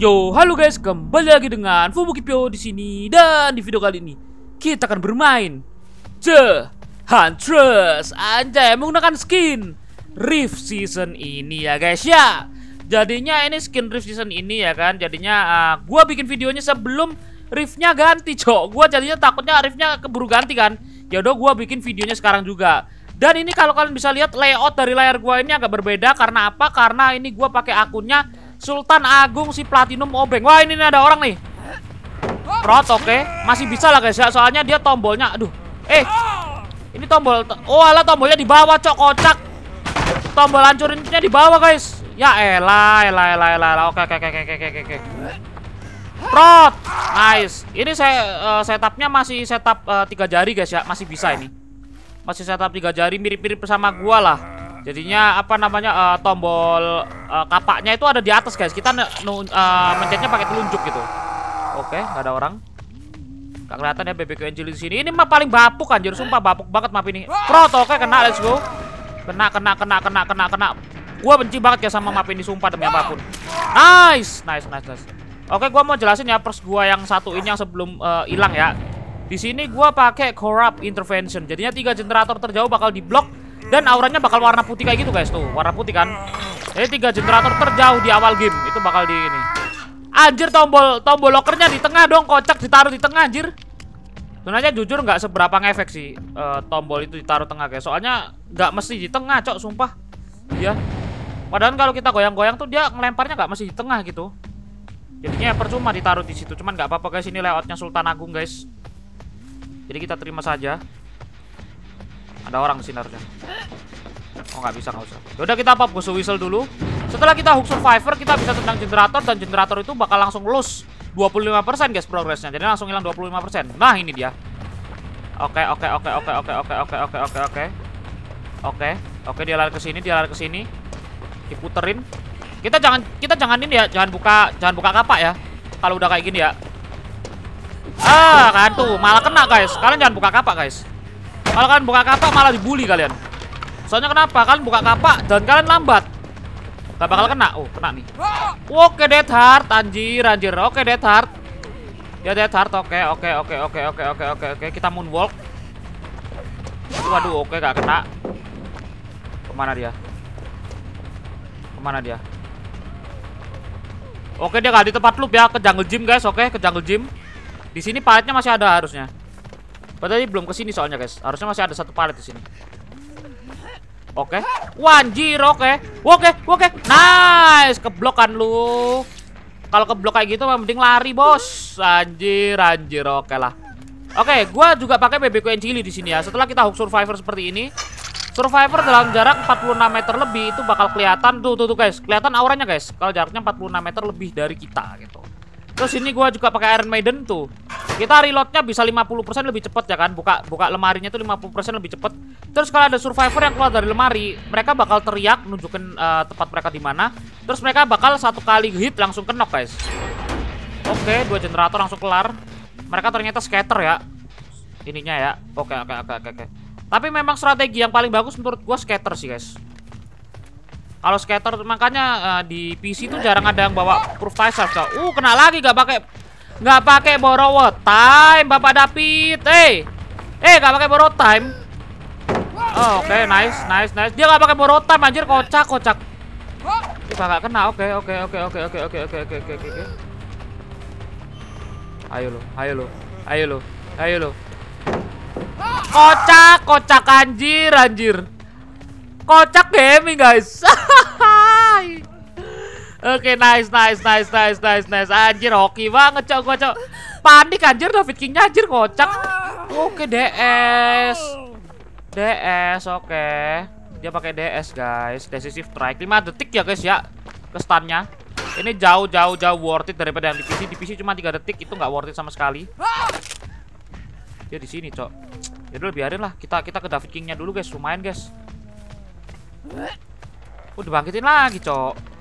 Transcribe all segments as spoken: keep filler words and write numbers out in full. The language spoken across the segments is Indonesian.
Yo, halo guys, kembali lagi dengan Fubukipyo di sini, dan di video kali ini kita akan bermain The Huntress, anjay, menggunakan skin Rift Season ini ya guys ya. Jadinya ini skin Rift Season ini ya kan. Jadinya uh, gua bikin videonya sebelum Riftnya ganti, cok. Gua jadinya takutnya Riftnya keburu ganti kan. Ya udah gua bikin videonya sekarang juga. Dan ini kalau kalian bisa lihat layout dari layar gua ini agak berbeda. Karena apa? Karena ini gua pakai akunnya Sultan Agung si Platinum Obeng. Wah, ini, ini ada orang nih. Prot, oke. Okay. Masih bisa lah guys ya. Soalnya dia tombolnya, aduh. Eh. Ini tombol. Oh, alah, tombolnya di bawah, cok, kocak. Tombol hancurinnya di bawah, guys. Ya elah, elah, elah, elah. Oke, oke, oke, oke, oke, oke. Prot. Nice. Ini saya uh, setupnya masih setup uh, tiga jari guys ya. Masih bisa ini. Masih setup tiga jari, mirip-mirip sama gua lah. Jadinya apa namanya uh, tombol uh, kapaknya itu ada di atas guys. Kita uh, mencetnya pakai telunjuk gitu. Oke, nggak ada orang. Gak kelihatan ya B B Q Angel di sini. Ini mah paling bapuk anjir, sumpah bapuk banget map ini. Prot, oke, kena, let's go. Kena, kena, kena, kena, kena, kena. Gua benci banget ya sama map ini, sumpah demi apapun. Nice, nice, nice, nice. Oke, gua mau jelasin ya pers gua yang satu ini yang sebelum hilang uh, ya. Di sini gua pakai Corrupt Intervention. Jadinya tiga generator terjauh bakal diblok. Dan auranya bakal warna putih kayak gitu guys, tuh warna putih kan. Jadi tiga generator terjauh di awal game itu bakal di ini. Anjir, tombol tombol lokernya di tengah dong, kocak, ditaruh di tengah anjir. Sebenarnya jujur nggak seberapa ngefek sih uh, tombol itu ditaruh tengah guys. Soalnya nggak mesti di tengah, cok, sumpah. Ya. Padahal kalau kita goyang-goyang tuh dia ngelemparnya nggak mesti di tengah gitu. Jadinya percuma ditaruh di situ. Cuman nggak apa-apa guys, ini layoutnya Sultan Agung guys. Jadi kita terima saja. Ada orang di sini harusnya. Oh, nggak bisa, nggak usah. Yaudah, kita pop Ghost Whistle dulu. Setelah kita hook survivor, kita bisa tendang generator. Dan generator itu bakal langsung lose dua puluh lima persen guys progresnya. Jadi langsung hilang dua puluh lima persen. Nah, ini dia. Oke, oke, oke, oke, oke, oke, oke, oke, oke, oke. Oke, oke, dia lari ke sini, dia lari ke sini. Diputerin. Kita jangan kita jangan ini ya, jangan buka jangan buka kapak ya. Kalau udah kayak gini ya. Ah, kan tuh, malah kena guys. Kalian jangan buka kapak guys. Kalau kalian buka kapak malah dibully kalian. Soalnya kenapa? Kalian buka kapak dan kalian lambat. Gak bakal kena. Oh, kena nih. Oke, Dead Heart, anjir, anjir. Oke, Dead Heart. Ya, Dead Heart. Oke, oke, oke, oke, oke, oke, oke, oke. Kita moonwalk. Waduh, oke, gak kena. Kemana dia? Kemana dia? Oke, dia gak di tempat loop ya. Ke jungle gym guys. Oke, ke jungle gym. Di sini paletnya masih ada harusnya. Padahal belum kesini soalnya guys. Harusnya masih ada satu palet di sini. Oke. Wanjir, oke. Oke, oke. Nice, keblok kan lu. Kalau keblok kayak gitu mending lari, bos. Anjir, anjir. Oke lah. Oke, gua juga pakai B B Q Angel di sini ya. Setelah kita hook survivor seperti ini, survivor dalam jarak empat puluh enam meter lebih itu bakal kelihatan tuh tuh, tuh guys. Kelihatan auranya guys. Kalau jaraknya empat puluh enam meter lebih dari kita gitu. Terus ini gua juga pakai Iron Maiden tuh. Kita reloadnya bisa lima puluh persen lebih cepat ya kan. Buka buka lemarinya tuh lima puluh persen lebih cepat. Terus kalau ada survivor yang keluar dari lemari, mereka bakal teriak nunjukin uh, tempat mereka di mana. Terus mereka bakal satu kali hit langsung knock guys. Oke, dua generator langsung kelar. Mereka ternyata scatter ya. Ininya ya. Oke, oke, oke, oke, oke. Tapi memang strategi yang paling bagus menurut gua scatter sih guys. Kalau scatter makanya uh, di P C tuh jarang ada yang bawa proof thyself. Uh, kena lagi gak pakai nggak pakai borrow time, Bapak David. Eh, eh nggak pakai borrow time. Oh, oke, okay. nice, nice, nice. Dia nggak pakai borrow time, anjir, kocak, kocak. Dia nggak kena. Oke, oke, oke, oke, oke, oke, oke, oke, oke, oke. Ayo lo, ayo lo, ayo lo, ayo lo. Kocak, kocak, anjir, anjir. Kocak gaming guys. Oke, okay, nice, nice, nice, nice, nice, nice. Anjir, hoki banget, cok, gua, cok. Panik anjir, David King-nya anjir, kocak. Oke, okay, D S. D S, oke. Okay. Dia pakai D S, guys. Decisive strike lima detik ya, guys ya. Ke stun-nya. Ini jauh, jauh, jauh worth it daripada yang di P C. Di P C cuma tiga detik, itu nggak worth it sama sekali. Dia di sini, cok. Ya dulu biarin lah. Kita kita ke David King-nya dulu, guys. Lumayan, guys. Udah bangkitin lagi, cok.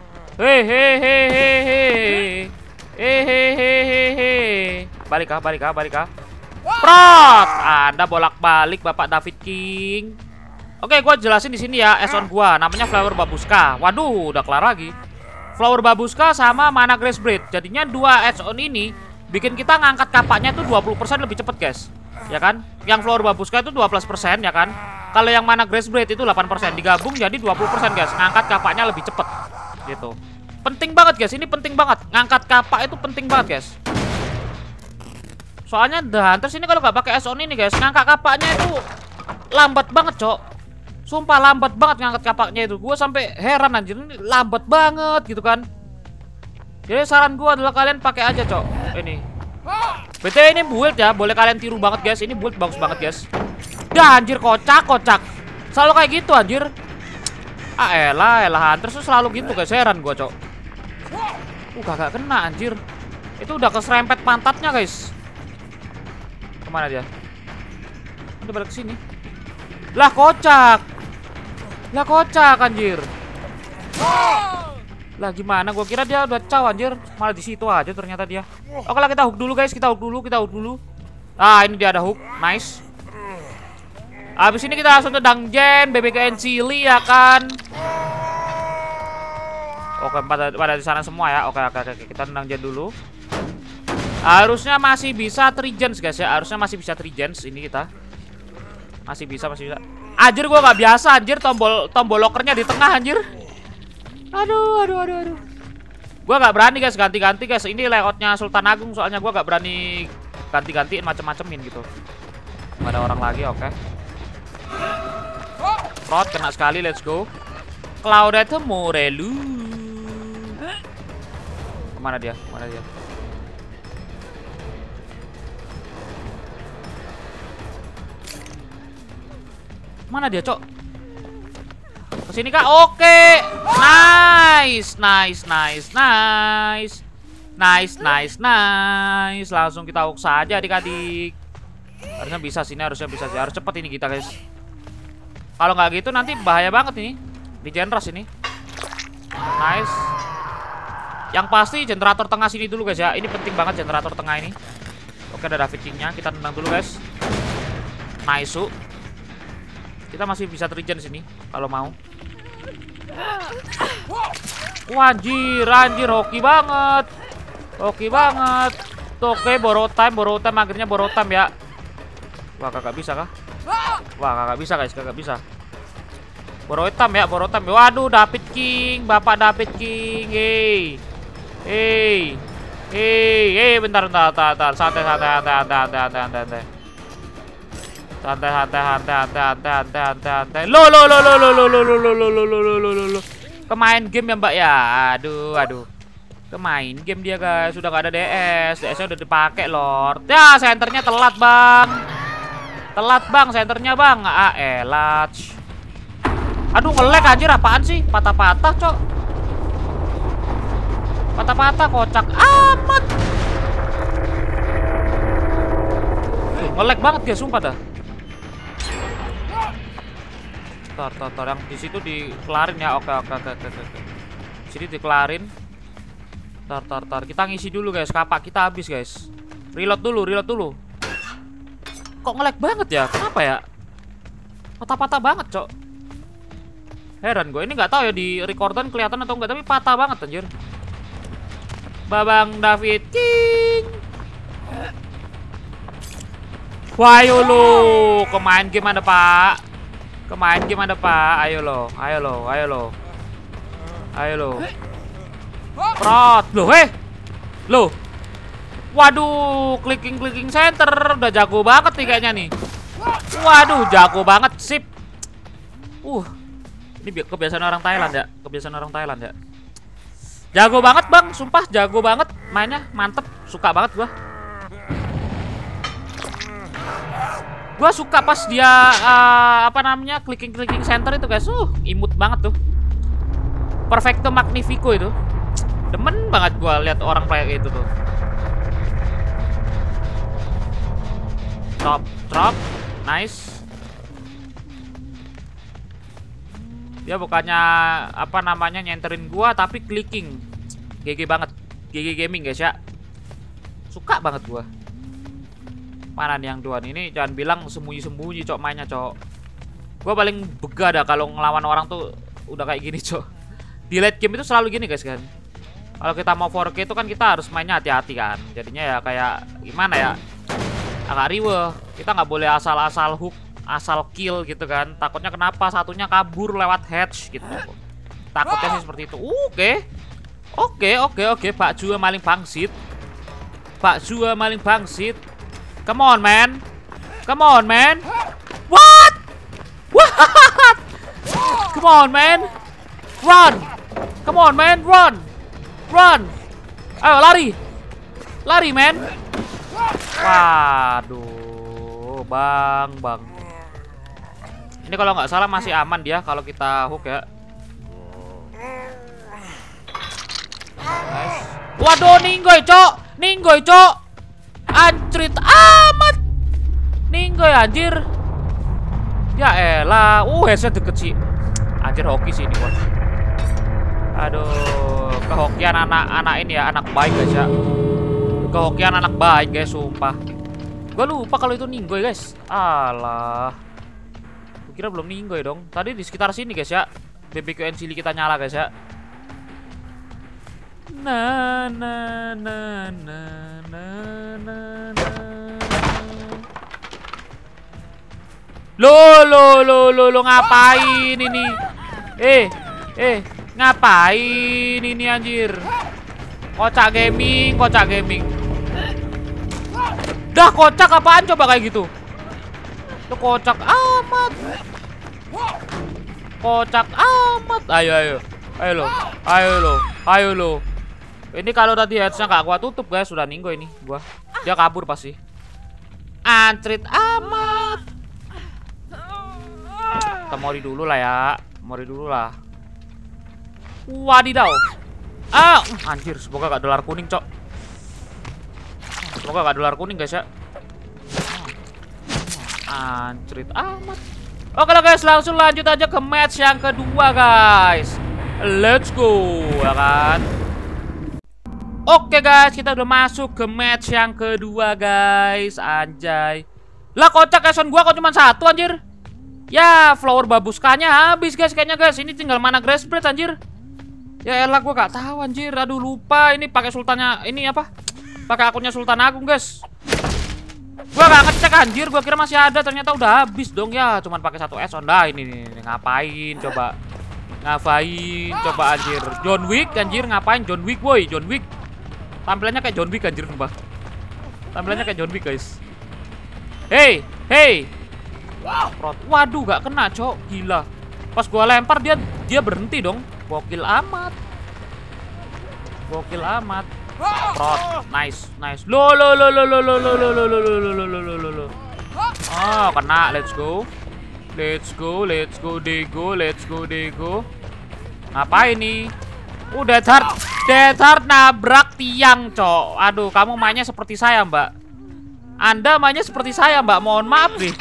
Hehehehehe. Hehehehehe. Balik kah, balik kah, balik kah. Prot! Anda bolak-balik Bapak David King. Oke, gua jelasin di sini ya. S on gua namanya Flower Babuska. Waduh, udah kelar lagi. Flower Babushka sama Mana Grace Blade. Jadinya dua add-on ini bikin kita ngangkat kapaknya itu dua puluh persen lebih cepet guys. Ya kan? Yang Flower Babushka itu dua belas persen ya kan? Kalau yang Mana Grace Blade itu delapan persen. Digabung jadi dua puluh persen guys. Ngangkat kapaknya lebih cepet. Gitu. Penting banget guys. Ini penting banget. Ngangkat kapak itu penting banget guys. Soalnya The Hunters ini kalau nggak pakai add-on ini guys, ngangkat kapaknya itu lambat banget cok. Sumpah lambat banget ngangkat kapaknya itu. Gue sampai heran anjir, ini lambat banget gitu kan. Jadi saran gue adalah kalian pakai aja cok ini. B T W ini build ya, boleh kalian tiru banget guys. Ini build bagus banget guys. Dah anjir kocak kocak. Selalu kayak gitu anjir. Ah elah elah Hunters tuh selalu gitu guys. Heran gue cok. Uh kagak kena anjir. Itu udah keserempet pantatnya guys. Kemana dia? Udah balik ke sini. Lah kocak. Lah kocak anjir. Lah gimana? Gua kira dia udah caw anjir. Malah di situ aja ternyata dia. Oke lah kita hook dulu guys, kita hook dulu, kita hook dulu. Ah, ini dia ada hook. Nice. Habis ini kita langsung ke dungeon B B K N Chili ya kan. Oke, pada pada di sana semua ya. Oke, oke, oke. Kita dungeon dulu. Harusnya masih bisa three gens guys ya. Harusnya masih bisa three gens ini kita. Masih bisa, masih bisa. Anjir gua nggak biasa anjir tombol tombol lokernya di tengah anjir. Aduh, aduh, aduh, aduh. Gua nggak berani guys ganti-ganti guys. Ini layoutnya Sultan Agung soalnya gua nggak berani ganti-gantiin macem-macemin gitu. Gak ada orang lagi, oke. Okay. Rod kena sekali, let's go. Claudette Morelu. Kemana dia? Kemana dia? Mana dia, Cok? Kesini kah? Oke. Nice, nice, nice, nice. Nice, nice, nice. Langsung kita hook saja adik-adik. Harusnya bisa sini, harusnya bisa sih. Harus cepet ini kita, guys. Kalau nggak gitu nanti bahaya banget ini. Di Genras ini. Nice. Yang pasti generator tengah sini dulu, guys ya. Ini penting banget generator tengah ini. Oke, ada David King-nya. Kita tendang dulu, guys. Nice, su. Kita masih bisa trigen sini kalau mau. Wah, anjir, anjir, hoki banget. Hoki banget. Tuh, oke, borrow time, borrow time, akhirnya borrow time ya. Wah, kagak bisa kah? Wah, kagak bisa guys, kagak bisa. Borrow time ya, borrow time. Waduh, David King, Bapak David King. Hey. Hey. Hey, hey, bentar, bentar, bentar, bentar. Santai, santai, santai, santai, santai, santai. Santai, santai, santai, santai, santai, santai, santai. Lo, lo, lo, lo, lo, lo, lo, lo, lo, lo, lo, lo, lo, lo, lo. Kemain game ya, Mbak ya. Aduh, aduh. Kemain game dia, guys. Sudah gak ada D S. D S-nya udah dipakai, Lord. Ya, senternya telat, Bang. Telat, Bang, senternya, Bang. Ah, elat. Aduh, nge-lag anjir, apaan sih? Patah-patah, Cok. Patah-patah, kocak amat. Nge-lag banget guys, sumpah dah. Tar, tar, tar, yang di situ dikelarin ya. Oke, oke, oke, oke, oke. Sini dikelarin. Tar, tar, tar. Kita ngisi dulu guys. Kapak kita habis guys. Reload dulu, reload dulu. Kok nge-lag banget ya? Kenapa ya? Patah-patah banget, Cok. Heran gue. Ini nggak tahu ya di recordan kelihatan atau enggak, tapi patah banget anjir. Babang David King. Wah, ayo lo. Kemain game ada, Pak. Kemain game ada, Pak. Ayo lo, ayo lo, ayo lo. Ayo lo. Prot. Loh, eh. Loh. Waduh, clicking-clicking center. Udah jago banget nih kayaknya nih. Waduh, jago banget. Sip. Uh. Ini kebiasaan orang Thailand ya. Kebiasaan orang Thailand ya. Jago banget, Bang. Sumpah, jago banget. Mainnya mantep. Suka banget gua. Gua suka pas dia uh, apa namanya clicking-clicking center itu guys. Uh, imut banget tuh. Perfecto Magnifico itu. Demen banget gua lihat orang kayak gitu tuh. Drop, drop. Nice. Dia bukannya apa namanya nyenterin gua tapi clicking. G G banget. G G gaming guys ya. Suka banget gua. Mana nih yang dua ini? Jangan bilang sembunyi-sembunyi, Cok, mainnya, Cok. Gua paling bega dah kalau ngelawan orang tuh udah kayak gini, Cok. Di late game itu selalu gini, guys kan. Kalau kita mau four K itu kan kita harus mainnya hati-hati kan. Jadinya ya kayak gimana ya? Agak riweh. Kita nggak boleh asal-asal hook, asal kill gitu kan. Takutnya kenapa satunya kabur lewat hatch gitu. Takutnya sih seperti itu. Oke. Oke, oke, oke. Pak Jua maling bangsit. Pak Jua maling bangsit. Come on, man. Come on, man. What? What? Come on, man. Run. Come on, man. Run. Run. Ayo lari. Lari, man. Waduh, bang, bang. Ini kalau nggak salah masih aman dia kalau kita hook ya. Nice. Waduh, ninggoy, cok. Ninggoy, cok. Anjrit amat. Ninggoy, anjir. Ya elah. Uh, headset deket sih. Anjir, hoki sih ini, gua. Aduh, kehokian anak-anak ini ya, anak baik guys ya. Kehokian anak baik guys, sumpah. Gue lupa kalau itu ninggoy guys. Alah. Gue kira belum ninggoy dong. Tadi di sekitar sini guys ya. B B Q N Chili kita nyala guys ya. Na na na na na na na. Lo lo lo lo lo ngapain ini? Eh, eh. Ngapain ini anjir? Kocak gaming, kocak gaming. Dah kocak apaan coba kayak gitu? Itu kocak amat. Kocak amat. Ayo ayo. Ayo lo. Ayo lo. Ayo lo. Ini kalau tadi headsnya gak gua tutup guys, sudah ninggo ini gua. Dia kabur pasti. Antrit amat. Kita mori dulu lah ya. Mori dulu lah. Wadidaw. Ah, anjir, semoga gak dolar kuning, cok. Semoga gak dolar kuning, guys ya. Anjrit amat. Oke lah guys, langsung lanjut aja ke match yang kedua, guys. Let's go, ya kan? Oke guys, kita udah masuk ke match yang kedua, guys. Anjay. Lah kocak Eson gua kok cuma satu, anjir. Ya, flower babuskanya habis, guys, kayaknya, guys. Ini tinggal mana grass blade, anjir. Ya elah, gue gak tahu anjir. Aduh lupa ini pakai sultannya ini apa? Pakai akunnya Sultan Agung guys. Gue gak ngecek anjir. Gue kira masih ada, ternyata udah habis dong ya. Cuman pakai satu S on dah ini nih. Ngapain coba? Ngapain coba anjir? John Wick anjir, ngapain John Wick boy? John Wick. Tampilannya kayak John Wick anjir sumpah. Tampilannya kayak John Wick guys. Hey, hey. Waduh gak kena cok, gila. Pas gue lempar dia dia berhenti dong. Gokil amat. Gokil amat. Prot. Nice, nice. Lo lo lo lo lo lo lo lo lo lo lo lo lo lo lo. Oh, kena. Let's go. Let's go, let's go Dego, let's go Dego. Ngapain nih? Udah Death Heart, Death Heart nabrak tiang, cok. Aduh, kamu mainnya seperti saya, Mbak. Anda mainnya seperti saya, Mbak. Mohon maaf nih.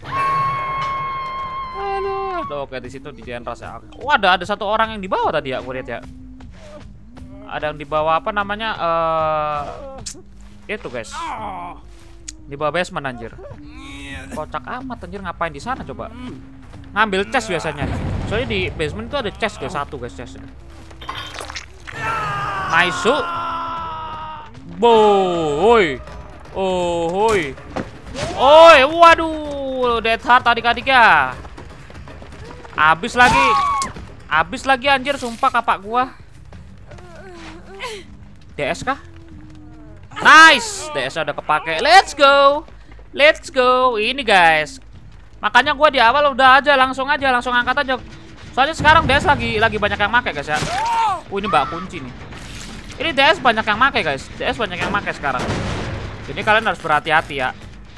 Oke, di situ di Jenras ya. Oh, ada ada satu orang yang di bawah tadi ya, gue lihat ya. Ada yang di bawah apa namanya? Uh, itu guys. Di bawah basement anjir. Kocak amat anjir, ngapain di sana coba? Ngambil chest biasanya. Soalnya di basement itu ada chest guys, satu guys chestnya. Nice. Boy. Oh, hoi. Oi, waduh, Death Heart adik-adik ya. Abis lagi. Abis lagi anjir, sumpah kapak gua. D S kah? Nice, D S udah kepake. Let's go. Let's go. Ini guys. Makanya gua di awal udah aja langsung aja langsung angkat aja. Soalnya sekarang D S lagi lagi banyak yang make guys ya. Oh, ini mbak kunci nih. Ini D S banyak yang make guys. D S banyak yang make sekarang. Jadi kalian harus berhati-hati ya.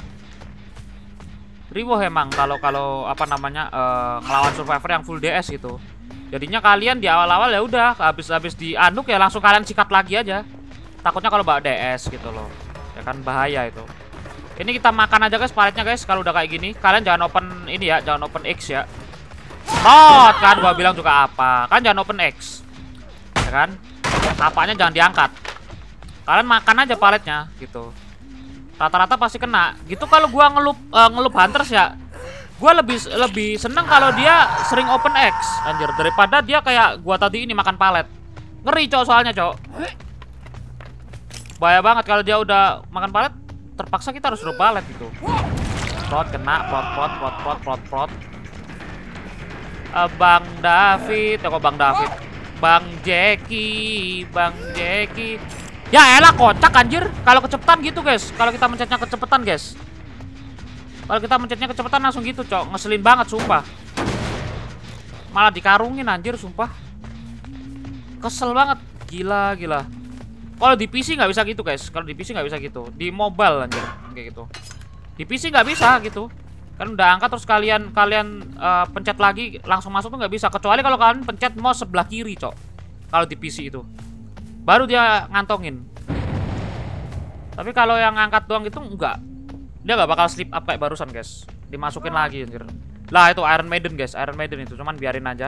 Riwoh emang kalau kalau apa namanya uh, ngelawan survivor yang full D S gitu. Jadinya kalian di awal-awal ya udah habis-habis dianuk ya langsung kalian sikat lagi aja. Takutnya kalau bawa D S gitu loh. Ya kan bahaya itu. Ini kita makan aja guys paletnya guys. Kalau udah kayak gini, kalian jangan open ini ya, jangan open X ya. Not kan gua bilang juga apa. Kan jangan open X. Ya kan? Apanya jangan diangkat. Kalian makan aja paletnya gitu. Rata-rata pasti kena. Gitu kalau gua ngelup uh, ngelup hunters ya. Gua lebih lebih seneng kalau dia sering open X anjir daripada dia kayak gua tadi ini makan palet. Ngeri, cok, soalnya, cok. Bahaya banget kalau dia udah makan palet. Terpaksa kita harus drop palet gitu. Prot kena, prot prot prot prot prot prot. Uh, Bang David, ya kok Bang David? Bang Jackie, Bang Jackie. Ya elah, kocak anjir. Kalau kecepatan gitu, guys. Kalau kita mencetnya kecepatan, guys. Kalau kita mencetnya kecepatan langsung gitu, cok. Ngeselin banget, sumpah. Malah dikarungin anjir, sumpah. Kesel banget. Gila, gila. Kalau di P C nggak bisa gitu, guys. Kalau di P C nggak bisa gitu. Di mobile anjir, kayak gitu. Di P C nggak bisa gitu. Kan udah angkat terus kalian kalian uh, pencet lagi langsung masuk tuh nggak bisa. Kecuali kalau kalian pencet mouse sebelah kiri, cok. Kalau di P C itu. Baru dia ngantongin. Tapi kalau yang angkat doang itu enggak. Dia nggak bakal slip up kayak barusan, guys. Dimasukin lagi anjir. Lah itu Iron Maiden, guys. Iron Maiden itu cuman biarin aja.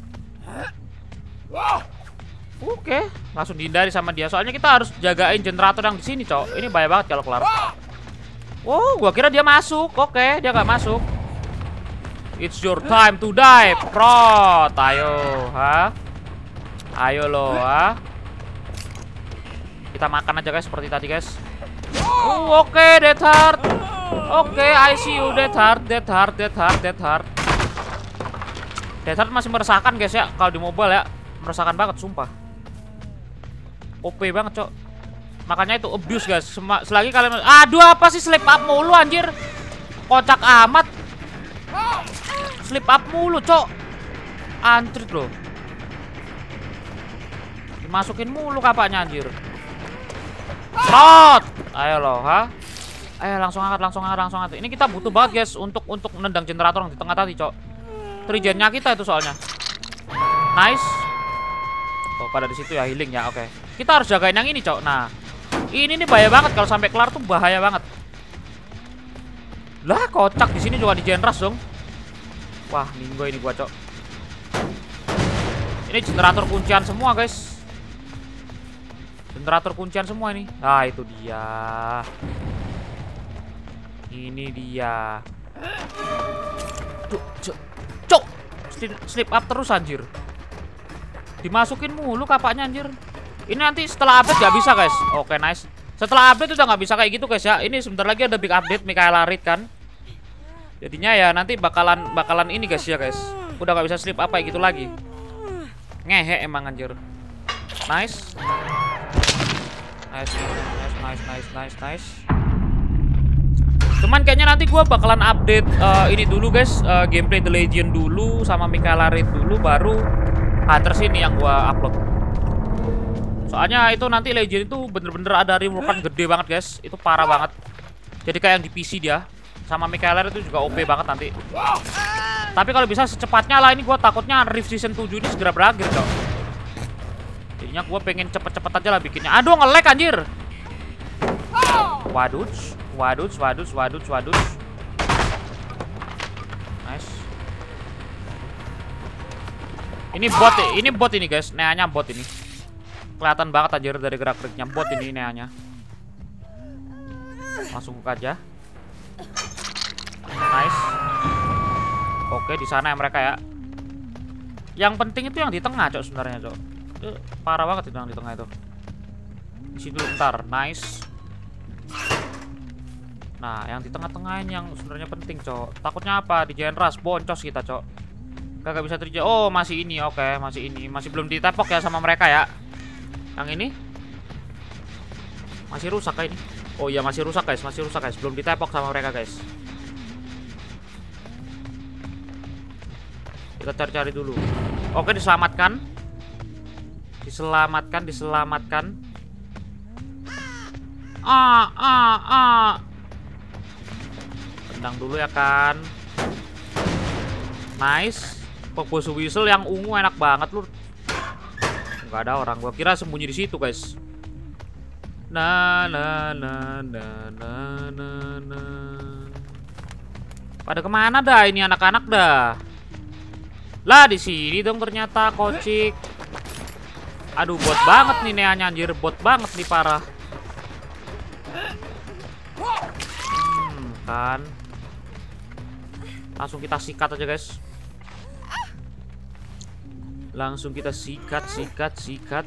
Oke, langsung dihindari sama dia. Soalnya kita harus jagain generator yang di sini, cok. Ini bahaya banget kalau kelar. Wow, gua kira dia masuk. Oke, dia nggak masuk. It's your time to die, Prot. Ayo, ha? Ayo lo, ha? Kita makan aja, guys, seperti tadi, guys. Oh, oke, okay, Death Heart. Oke, okay, I see you, Death Heart, Death Heart, Death Heart, Death Heart. Death Heart masih meresahkan, guys, ya. Kalau di mobile ya, meresahkan banget, sumpah. O P banget, cok. Makanya itu abuse, guys. Sem selagi kalian... Aduh, apa sih slip up mulu, anjir. Kocak amat. Slip up mulu, cok. Antrit loh. Dimasukin mulu kapaknya, anjir. Prot. Ayo loh, ha. Ayo langsung angkat, langsung angkat, langsung angkat. Ini kita butuh banget, guys, untuk untuk nendang generator yang di tengah tadi, cok. Trigennya kita itu soalnya. Nice. Oh, pada di situ ya healing ya. Oke. Okay. Kita harus jagain yang ini, cok. Nah, ini nih bahaya banget kalau sampai kelar tuh bahaya banget. Lah, kocak di sini juga di Genras dong. Wah, minggu ini gua, cok. Ini generator kuncian semua, guys. Generator kuncian semua ini. Nah, itu dia. Ini dia. Aduh, cok. Cok. Slip up terus, anjir. Dimasukin mulu kapaknya, anjir. Ini nanti setelah update gak bisa, guys. Oke, nice. Setelah update udah gak bisa kayak gitu, guys, ya. Ini sebentar lagi ada big update Mikaela Reed kan. Jadinya ya nanti bakalan bakalan ini, guys, ya, guys. Udah gak bisa slip up kayak gitu lagi. Ngehe emang, anjir. Nice. Nice, nice, nice, nice, nice, nice. Cuman kayaknya nanti gua bakalan update uh, ini dulu, guys. uh, Gameplay The Legend dulu sama Mikaela Reed dulu, baru Hunters ini yang gua upload. Soalnya itu nanti Legend itu bener-bener ada reworkan gede banget, guys. Itu parah banget. Jadi kayak yang di P C dia. Sama Mikaela itu juga O P banget nanti. Tapi kalau bisa secepatnya lah. Ini gue takutnya Rift Season tujuh ini segera berakhir, cok. Jadinya gue pengen cepet-cepet aja lah bikinnya. Aduh, nge-lag anjir. Waduh. Waduh, waduh, waduh, waduh. Nice. Ini bot, ini bot ini, guys. Neanya bot ini. Kelihatan banget anjir dari gerak-geriknya bot ini neanya. Langsung buka aja. Nice. Oke, di sana ya mereka ya. Yang penting itu yang di tengah, cok, sebenarnya, cok. Itu parah banget itu yang di tengah itu. Di situ bentar. Nice. Nah, yang di tengah-tengah ini yang sebenarnya penting, cok. Takutnya apa? Di Genras boncos kita, cok. Kagak bisa terjadi. Oh, masih ini. Oke, masih ini. Masih belum ditepok ya sama mereka ya. Yang ini masih rusak kayak ini. Oh iya, masih rusak, guys. Masih rusak, guys. Belum ditepok sama mereka, guys. Kita cari-cari dulu. Oke, diselamatkan. Diselamatkan, diselamatkan. Ah, ah, ah. Tendang dulu ya kan. Nice. Pogbosu whistle yang ungu enak banget lu. Nggak ada orang. Gua kira sembunyi di situ, guys. Nah, nah, nah, nah, nah, nah, nah. Pada kemana dah ini anak-anak dah? Lah di sini dong ternyata, kocik. Aduh, bot banget nih neanya, anjir, bot banget nih, parah. Hmm, kan. Langsung kita sikat aja, guys. Langsung kita sikat, sikat, sikat.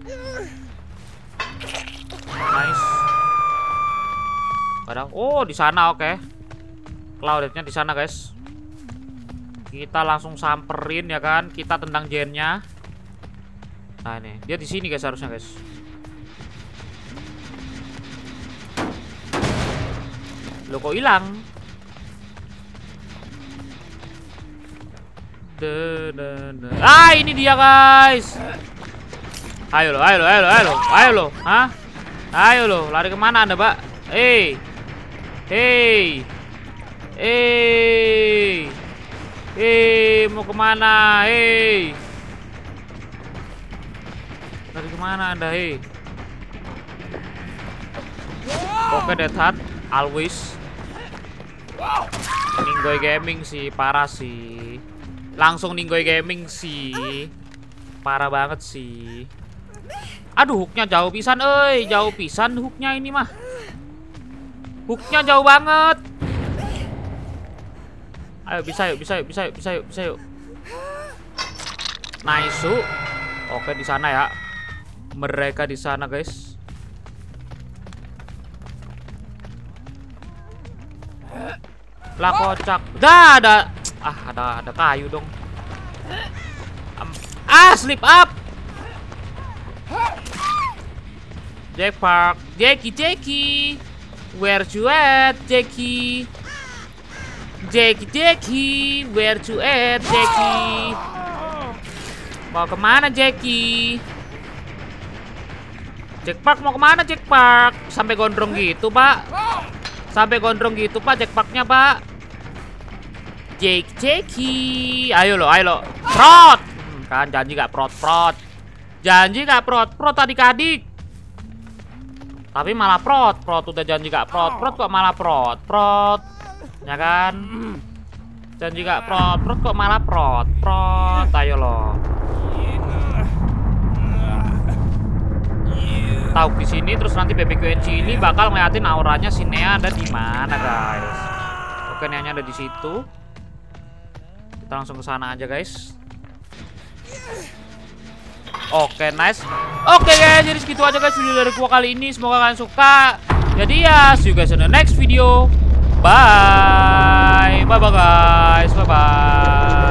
Nice. Padahal, oh di sana, oke. Okay. Cloudhead-nya di sana guys. Kita langsung samperin ya kan. Kita tendang gennya. Nah ini, dia di sini guys harusnya guys. Lo kok hilang? Ah ini dia guys. Ayo lo, ayo lo, ayo lo, ayo lo, ayo lo, hah? Ayo lo, lari kemana anda, Pak? Hei, hei, hei, hei, mau kemana? Hei, lari kemana anda? Hei. Oke, Dead Heart, always. Ninggoy Gaming sih, parah sih. Langsung Ninggoy Gaming sih, parah banget sih. Aduh, hooknya jauh pisan, euy, jauh pisan hooknya ini mah. Hooknya jauh banget. Ayo bisa yuk, bisa yuk, bisa yuk, bisa yuk, bisa yuk. Nice. Oke di sana ya. Mereka di sana guys. Lah kocak. Dah ada. Ah ada ada kayu dong. Ah slip up. Jack Park, Jackie, Jackie, where you at, Jackie? Jackie, Jackie, where you at, Jackie? Mau kemana, Jackie? Jack Park mau kemana, Jack Park? Sampai gondrong gitu, Pak? Sampai gondrong gitu, Pak, Jack Parknya, Pak? Jackie, Jackie, ayo lo, ayo lo, prot, hmm, kan janji gak prot, prot, janji gak prot, prot adik-adik. Tapi malah prot, prot udah janji gak prot, prot kok malah prot, prot, ya kan? Janji gak prot, prot kok malah prot, prot, ayo lo. Tahu di sini terus nanti B B Q N C ini bakal ngeliatin auranya si Nea ada di mana guys. Oke, Neanya ada di situ. Kita langsung ke sana aja guys. Oke, nice. Oke guys, jadi segitu aja guys video dari gua kali ini. Semoga kalian suka. Jadi ya, see you guys in the next video. Bye. Bye bye guys. Bye bye.